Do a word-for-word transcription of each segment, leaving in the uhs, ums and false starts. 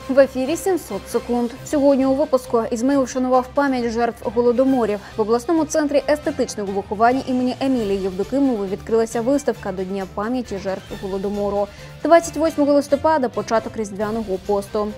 В ефірі сімсот секунд. Сьогодні у випуску Ізмаїл вшанував пам'ять жертв голодоморів. В обласному центрі естетичного виховання імені Емілії Євдокимової відкрилася виставка до Дня пам'яті жертв голодомору. двадцять восьмого листопада – початок Різдвяного посту.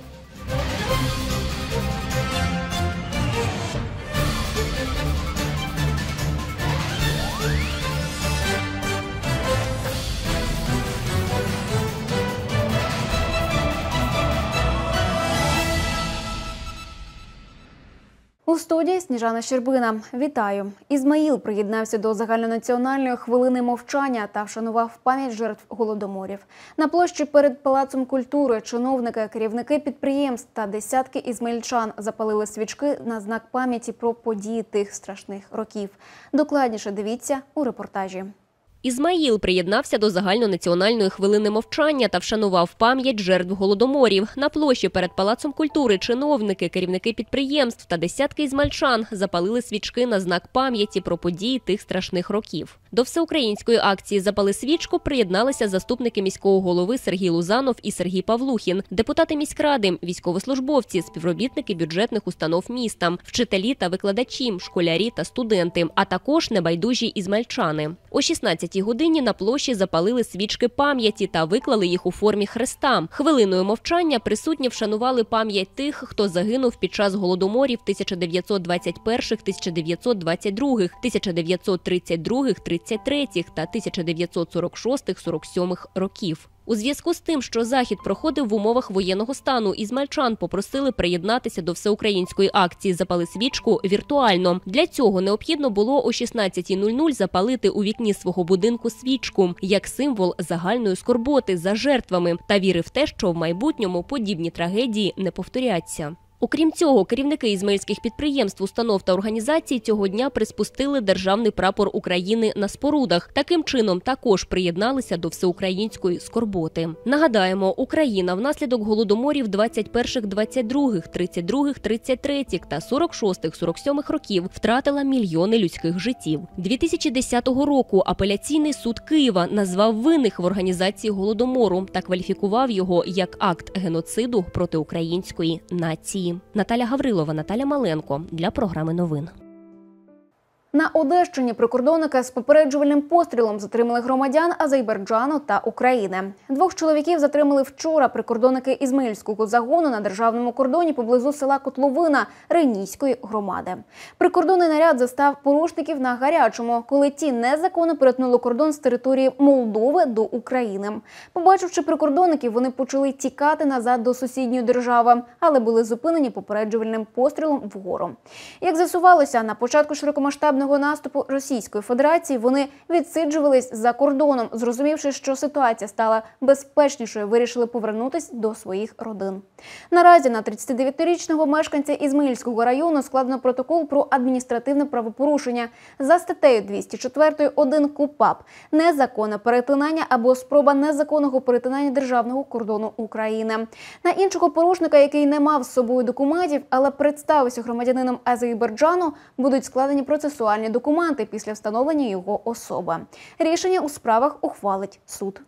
У студії Сніжана Щербина. Вітаю! Ізмаїл приєднався до загальнонаціональної хвилини мовчання та вшанував пам'ять жертв голодоморів. На площі перед Палацом культури чиновники, керівники підприємств та десятки ізмаїльчан запалили свічки на знак пам'яті про події тих страшних років. Докладніше дивіться у репортажі. Ізмаїл приєднався до загальнонаціональної хвилини мовчання та вшанував пам'ять жертв голодоморів. На площі перед Палацом культури чиновники, керівники підприємств та десятки ізмаїльчан запалили свічки на знак пам'яті про події тих страшних років. До всеукраїнської акції «Запали свічку» приєдналися заступники міського голови Сергій Лузанов і Сергій Павлухін, депутати міськради, військовослужбовці, співробітники бюджетних установ міста, вчителі та викладачі, школярі та студенти, а також небайдужі ізмаїльчани. О шістнадцятій годині на площі запалили свічки пам'яті та виклали їх у формі хреста. Хвилиною мовчання присутні вшанували пам'ять тих, хто загинув під час голодоморів тисяча дев'ятсот двадцять першого - тисяча дев'ятсот двадцять другого, тисяча дев'ятсот тридцять другого - тридцять третього та тисяча дев'ятсот сорок шостого - сорок сьомого років. У зв'язку з тим, що захід проходив в умовах воєнного стану, ізмаїльчан попросили приєднатися до всеукраїнської акції «Запали свічку» віртуально. Для цього необхідно було о шістнадцятій нуль нуль запалити у вікні свого будинку свічку, як символ загальної скорботи за жертвами та віри в те, що в майбутньому подібні трагедії не повторяться. Окрім цього, керівники ізмаїльських підприємств, установ та організацій цього дня приспустили державний прапор України на спорудах. Таким чином також приєдналися до всеукраїнської скорботи. Нагадаємо, Україна внаслідок голодоморів двадцять першого - двадцять другого, тридцять другого - тридцять третього та сорок шостого - сорок сьомого років втратила мільйони людських життів. дві тисячі десятого року апеляційний суд Києва назвав винних в організації голодомору та кваліфікував його як акт геноциду проти української нації. Наталя Гаврилова, Наталя Маленко для програми новин. На Одещині прикордонники з попереджувальним пострілом затримали громадян Азербайджану та України. Двох чоловіків затримали вчора прикордонники Ізмаїльського загону на державному кордоні поблизу села Котловина Ренійської громади. Прикордонний наряд застав порушників на гарячому, коли ті незаконно перетнули кордон з території Молдови до України. Побачивши прикордонників, вони почали тікати назад до сусідньої держави, але були зупинені попереджувальним пострілом вгору. Як з'ясувалося, на початку широкомасштабного наступу Російської Федерації вони відсиджувались за кордоном. Зрозумівши, що ситуація стала безпечнішою, вирішили повернутися до своїх родин. Наразі на тридцятидев'ятирічного мешканця Ізмаїльського району складено протокол про адміністративне правопорушення за статтею двісті чотири один КУпАП «Незаконне перетинання або спроба незаконного перетинання державного кордону України». На іншого порушника, який не мав з собою документів, але представився громадянином Азербайджану, будуть складені процесуальні документи після встановлення його особи. Рішення у справах ухвалить суд.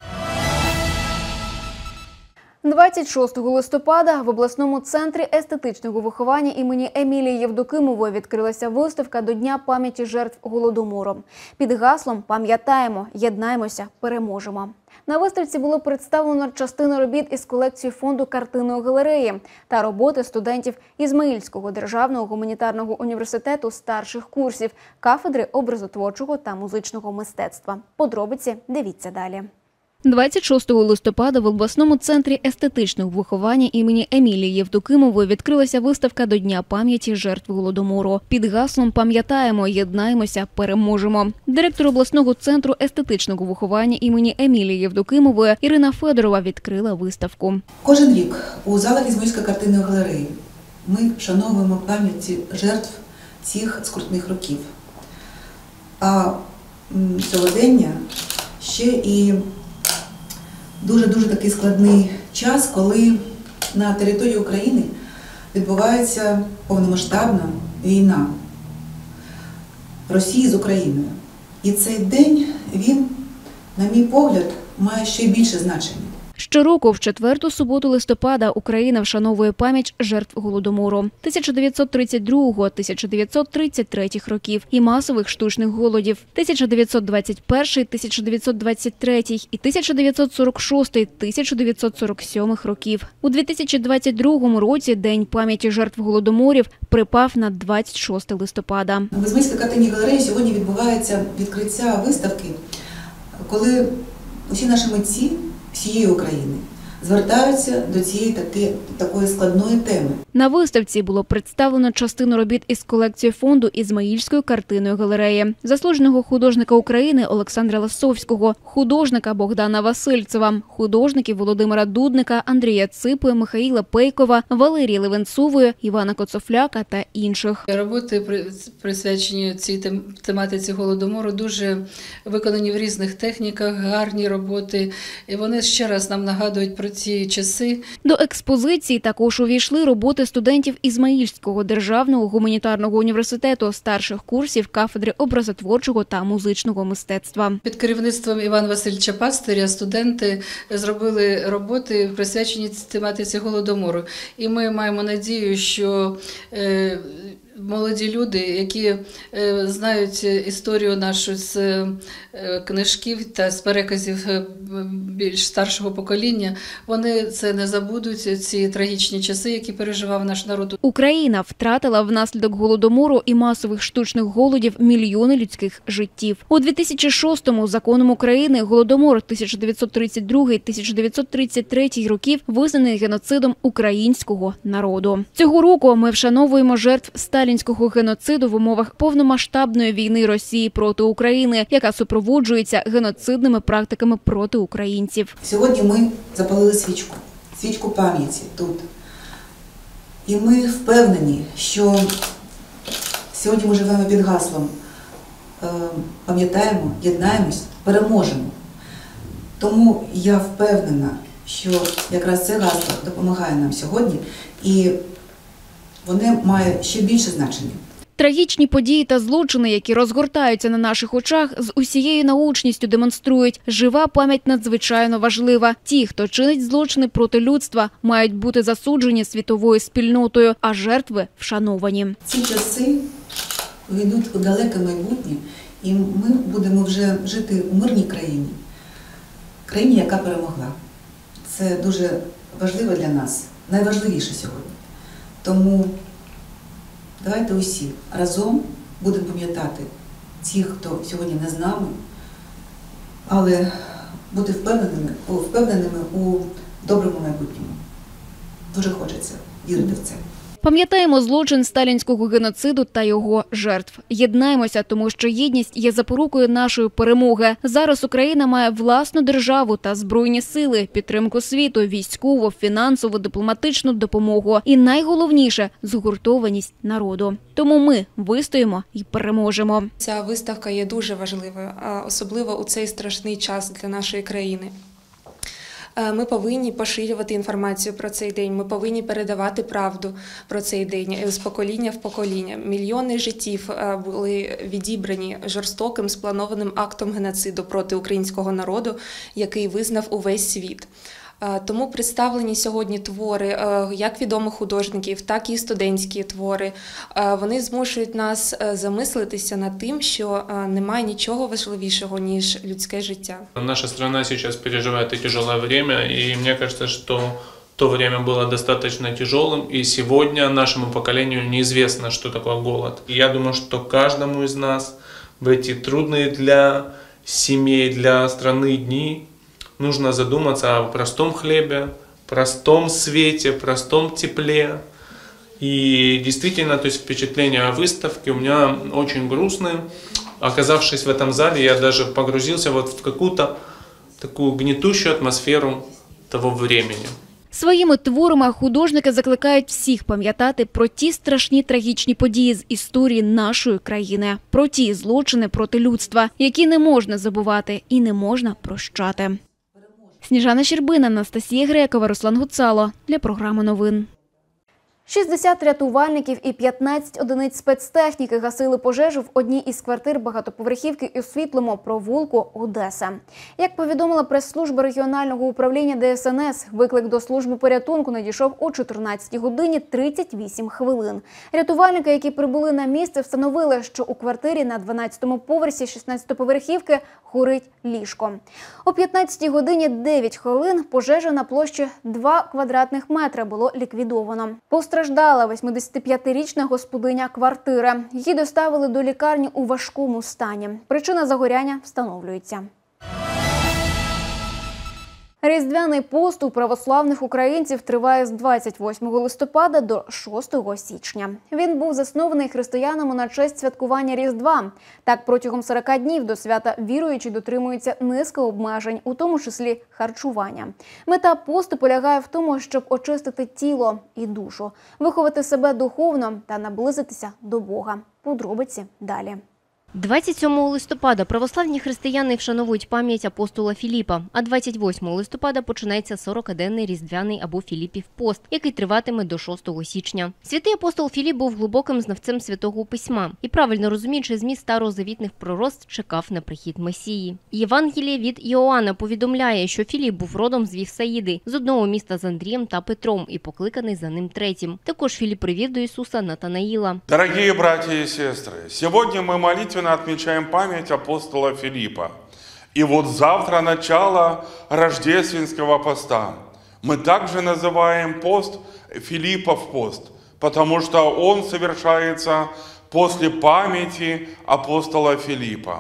двадцять шостого листопада в обласному центрі естетичного виховання імені Емілії Євдокимової відкрилася виставка до Дня пам'яті жертв голодомору. Під гаслом «Пам'ятаємо, єднаємося, переможемо». На виставці було представлено частину робіт із колекції фонду картинної галереї та роботи студентів Ізмаїльського державного гуманітарного університету старших курсів кафедри образотворчого та музичного мистецтва. Подробиці дивіться далі. двадцять шостого листопада в обласному центрі естетичного виховання імені Емілії Євдокимової відкрилася виставка до Дня пам'яті жертв голодомору. Під гаслом «Пам'ятаємо, єднаємося, переможемо». Директор обласного центру естетичного виховання імені Емілії Євдокимової Ірина Федорова відкрила виставку. Кожен рік у залах Ізмаїльської картинної галереї ми вшановуємо пам'яті жертв цих скрутних років. А сьогодення ще і дуже-дуже такий складний час, коли на території України відбувається повномасштабна війна Росії з Україною. І цей день, він, на мій погляд, має ще більше значення. Щороку в четверту суботу листопада Україна вшановує пам'ять жертв Голодомору тисяча дев'ятсот тридцять другого - тисяча дев'ятсот тридцять третього років і масових штучних голодів тисяча дев'ятсот двадцять перший - тисяча дев'ятсот двадцять третій і тисяча дев'ятсот сорок шостий - тисяча дев'ятсот сорок сьомий років. У дві тисячі двадцять другому році День пам'яті жертв Голодоморів припав на двадцять шосте листопада. В Ізмаїльській картинній галереї сьогодні відбувається відкриття виставки, коли усі наші митці всієї України звертаються до цієї таки, такої складної теми. На виставці було представлено частину робіт із колекції фонду Ізмаїльської картинної галереї, заслуженого художника України Олександра Ласовського, художника Богдана Васильцева, художників Володимира Дудника, Андрія Ципи, Михаїла Пейкова, Валерії Левенцової, Івана Коцофляка та інших. Роботи, присвячені цій тематиці Голодомору, дуже виконані в різних техніках, гарні роботи. І вони ще раз нам нагадують про ці часи. До експозиції також увійшли роботи студентів Ізмаїльського державного гуманітарного університету старших курсів кафедри образотворчого та музичного мистецтва. Під керівництвом Івана Васильовича Пастиря студенти зробили роботи, присвячені тематиці Голодомору. І ми маємо надію, що е, молоді люди, які е, знають історію нашу з е, книжків та з переказів е, більш старшого покоління, вони це не забудуть, ці трагічні часи, які переживав наш народ. Україна втратила внаслідок Голодомору і масових штучних голодів мільйони людських життів. У дві тисячі шостому законом України Голодомор тисяча дев'ятсот тридцять другий - тисяча дев'ятсот тридцять третій років визнаний геноцидом українського народу. Цього року ми вшановуємо жертв сталінського геноциду в умовах повномасштабної війни Росії проти України, яка супроводжується геноцидними практиками проти українців. Сьогодні ми запалили свічку, свічку пам'яті тут. І ми впевнені, що сьогодні ми живемо під гаслом е, пам'ятаємо, єднаємось, переможемо. Тому я впевнена, що якраз це гасло допомагає нам сьогодні, і вони мають ще більше значення. Трагічні події та злочини, які розгортаються на наших очах, з усією наочністю демонструють, жива пам'ять надзвичайно важлива. Ті, хто чинить злочини проти людства, мають бути засуджені світовою спільнотою, а жертви вшановані. Ці часи йдуть у далеке майбутнє, і ми будемо вже жити у мирній країні, країні, яка перемогла. Це дуже важливо для нас, найважливіше сьогодні. Тому давайте усі разом будемо пам'ятати тих, хто сьогодні не з нами, але бути впевненими, впевненими у доброму майбутньому. Дуже хочеться вірити в це. Пам'ятаємо злочин сталінського геноциду та його жертв. Єднаємося, тому що єдність є запорукою нашої перемоги. Зараз Україна має власну державу та збройні сили, підтримку світу, військову, фінансову, дипломатичну допомогу. І найголовніше – згуртованість народу. Тому ми вистоїмо і переможемо. Ця виставка є дуже важливою, особливо у цей страшний час для нашої країни. Ми повинні поширювати інформацію про цей день, ми повинні передавати правду про цей день з покоління в покоління. Мільйони життів були відібрані жорстоким спланованим актом геноциду проти українського народу, який визнав увесь світ. Тому представлені сьогодні твори як відомих художників, так і студентські твори. Вони змушують нас замислитися над тим, що немає нічого важливішого, ніж людське життя. Наша страна сейчас переживает и тяжелое время, и мне кажется, что то время было достаточно тяжелым, и сегодня нашему поколению неизвестно, что такое голод. И я думаю, что каждому из нас в эти трудные для семей, для страны дни нужно задуматься о простом хлебе, простом свете, простом тепле. И действительно, то есть впечатление о выставке у меня очень грустное. Оказавшись в этом зале, я даже погрузился вот в какую-то такую гнетущую атмосферу того времени. Своїми творами художники закликають всіх пам'ятати про ті страшні трагічні події з історії нашої країни, про ті злочини проти людства, які не можна забувати і не можна прощати. Сніжана Щербина, Анастасія Грекова, Руслан Гуцало для програми новин. шістдесят рятувальників і п'ятнадцять одиниць спецтехніки гасили пожежу в одній із квартир багатоповерхівки у Світлому провулку Одеса. Як повідомила прес-служба регіонального управління Де Ес Ен Ес, виклик до служби порятунку надійшов о чотирнадцятій годині тридцять вісім хвилин. Рятувальники, які прибули на місце, встановили, що у квартирі на дванадцятому поверсі шістнадцятиповерхівки горить ліжко. О п'ятнадцятій годині дев'ять хвилин пожежа на площі два квадратних метри було ліквідовано. Постраждала восьмидесятип'ятирічна господиня квартири. Її доставили до лікарні у важкому стані. Причина загоряння встановлюється. Різдвяний пост у православних українців триває з двадцять восьмого листопада до шостого січня. Він був заснований християнами на честь святкування Різдва. Так, протягом сорока днів до свята віруючі дотримуються низки обмежень, у тому числі харчування. Мета посту полягає в тому, щоб очистити тіло і душу, виховати себе духовно та наблизитися до Бога. Подробиці далі. двадцять сьомого листопада православні християни вшановують пам'ять апостола Філіпа, а двадцять восьмого листопада починається сорокаденний різдвяний або Філіпів пост, який триватиме до шостого січня. Святий апостол Філіп був глибоким знавцем Святого Письма і, правильно розуміючи зміст старозавітних пророцтв, чекав на прихід Месії. Євангеліє від Іоанна повідомляє, що Філіп був родом з Вівсаїди, з одного міста з Андрієм та Петром і покликаний за ним третім. Також Філіп привів до Ісуса Натанаїла. Дорогі браті і сестри, сьогодні ми молитвенно отмечаем память апостола Филиппа. И вот завтра начало рождественского поста. Мы также называем пост Филиппов пост, потому что он совершается после памяти апостола Филиппа.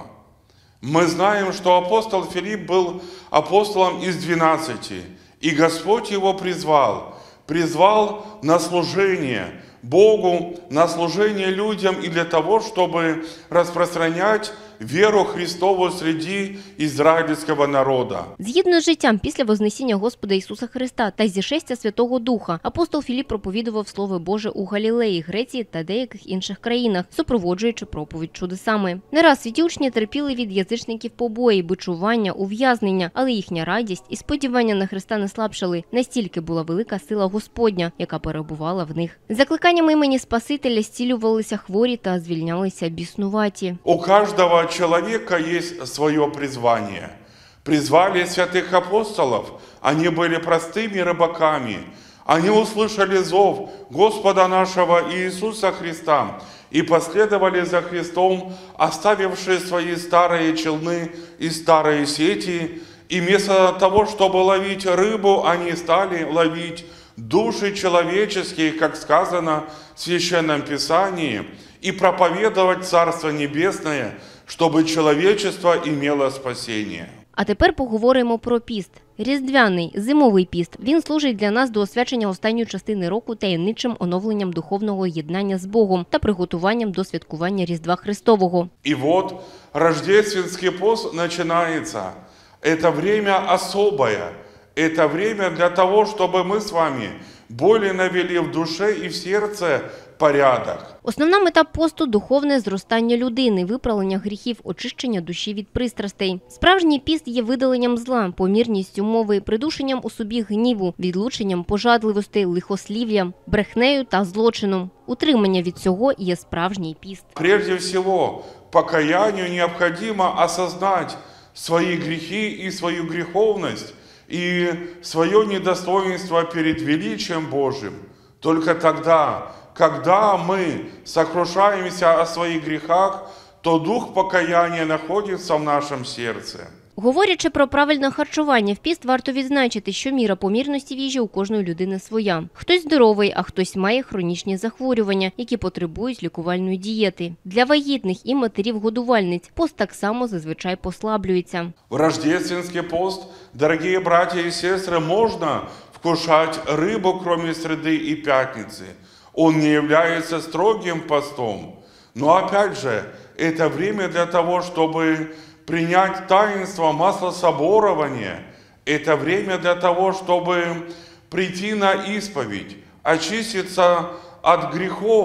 Мы знаем, что апостол Филипп был апостолом из двенадцати, и Господь его призвал, призвал на служение Богу, на служение людям и для того, чтобы распространять віру Христову серед ізраїльського народу. Згідно з життям після Вознесіння Господа Ісуса Христа та зішестя Святого Духа, апостол Філіп проповідував Слово Боже у Галілеї, Греції та деяких інших країнах, супроводжуючи проповідь чудесами. Не раз святі учні терпіли від язичників побої, бичування, ув'язнення, але їхня радість і сподівання на Христа не слабшали. Настільки була велика сила Господня, яка перебувала в них. Закликанням імені Спасителя зцілювалися хворі та звільнялися біснуваті. У кожного человека есть свое призвание. Призвали святых апостолов, они были простыми рыбаками. Они услышали зов Господа нашего Иисуса Христа и последовали за Христом, оставившие свои старые челны и старые сети. И вместо того, чтобы ловить рыбу, они стали ловить души человеческие, как сказано в Священном Писании, и проповедовать Царство Небесное, щоб чоловічество імело спасіння. А тепер поговоримо про піст. Різдвяний, зимовий піст. Він служить для нас до освячення останньої частини року таємничим оновленням духовного єднання з Богом та приготуванням до святкування Різдва Христового. І от Рождественский пост починається. Це время особое. Это время для того, чтобы мы с вами более навели в душе и в сердце порядок. Основна мета посту – духовне зростання людини, виправлення гріхів, очищення душі від пристрастей. Справжній піст є видаленням зла, помірністю мови, придушенням у собі гніву, відлученням пожадливостей, лихослів'ям, брехнею та злочином. Утримання від цього є справжній піст. Прежде всего, покаянию необходимо осознать свои грехи и свою греховность, и свое недостоинство перед величием Божьим. Только тогда, когда мы сокрушаемся о своих грехах, то дух покаяния находится в нашем сердце. Говорячи про правильне харчування, в піст варто відзначити, що міра помірності в їжі у кожної людини своя. Хтось здоровий, а хтось має хронічні захворювання, які потребують лікувальної дієти. Для вагітних і матерів-годувальниць пост так само зазвичай послаблюється. В рождественский пост, дорогие братья и сестры, можно вкушать рыбу, кроме среды и пятницы. Он не является строгим постом. Но опять же, это время для того, чтобы принять таинство маслособорования. Это время для того, чтобы прийти на исповедь, очиститься от грехов,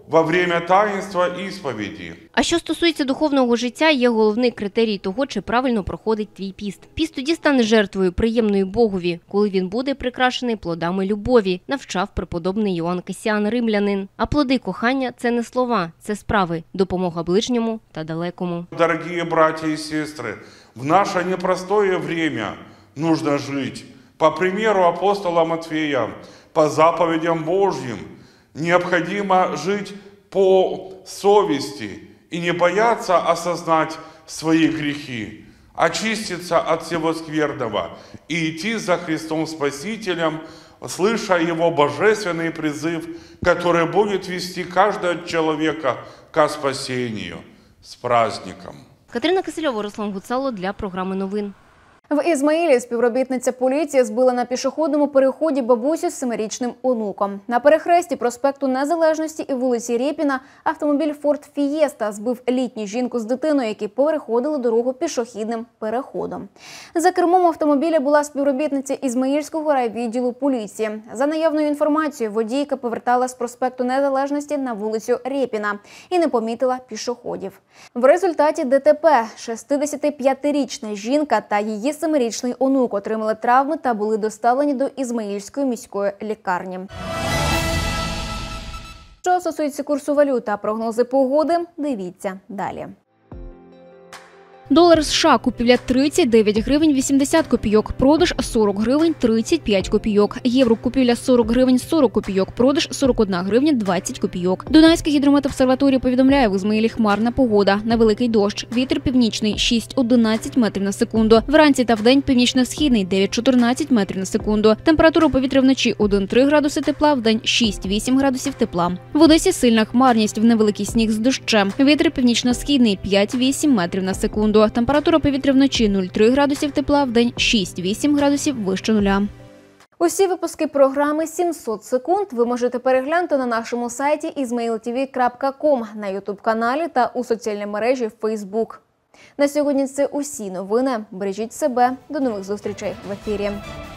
во время таїнства ісповіді. А що стосується духовного життя, є головний критерій того, чи правильно проходить твій піст. Піст тоді стане жертвою приємною Богові, коли він буде прикрашений плодами любові, навчав преподобний Йоанн Касіан Римлянин. А плоди кохання – це не слова, це справи, допомога ближньому та далекому. Дорогі браті і сестри, в наше непростое время нужно жить. По примеру апостола Матфея, по заповедям Божьим, необходимо жить по совести и не бояться осознать свои грехи, очиститься от всего скверного и идти за Христом Спасителем, слыша Его божественный призыв, который будет вести каждого человека к спасению. С праздником! Катерина Кисельова, Руслан Гуцало для програми новин. В Ізмаїлі співробітниця поліції збила на пішохідному переході бабусю з семирічним онуком. На перехресті проспекту Незалежності і вулиці Рєпіна автомобіль «Форд Фієста» збив літню жінку з дитиною, які переходили дорогу пішохідним переходом. За кермом автомобіля була співробітниця Ізмаїльського райвідділу поліції. За наявною інформацією, водійка повертала з проспекту Незалежності на вулицю Рєпіна і не помітила пішоходів. В результаті ДТП шістдесятип'ятирічна жінка та її семирічний онук отримали травми та були доставлені до Ізмаїльської міської лікарні. Що стосується курсу валют та прогнози погоди, дивіться далі. Долар США купівля тридцять дев'ять гривень вісімдесят копійок, продаж сорок гривень тридцять п'ять копійок. Євро купівля сорок гривень сорок копійок, продаж сорок одна гривня двадцять копійок. Дунайська гідрометобсерваторія повідомляє, в Ізмаїлі хмарна погода, невеликий дощ. Вітер північний шість одинадцять метрів на секунду. Вранці та вдень північно-східний дев'ять чотирнадцять метрів на секунду. Температура повітря вночі один три градуси тепла, вдень шість вісім градусів тепла. В Одесі сильна хмарність, в невеликий сніг з дощем. Вітер північно-східний п'ять вісім метрів на секунду. Температура повітря вночі нуль цілих три градусів тепла, вдень шість вісім градусів вище нуля. Усі випуски програми «сімсот секунд» ви можете переглянути на нашому сайті ізмаїл ті ві крапка ком, на ютуб-каналі та у соціальній мережі Фейсбук. На сьогодні це усі новини. Бережіть себе. До нових зустрічей в ефірі.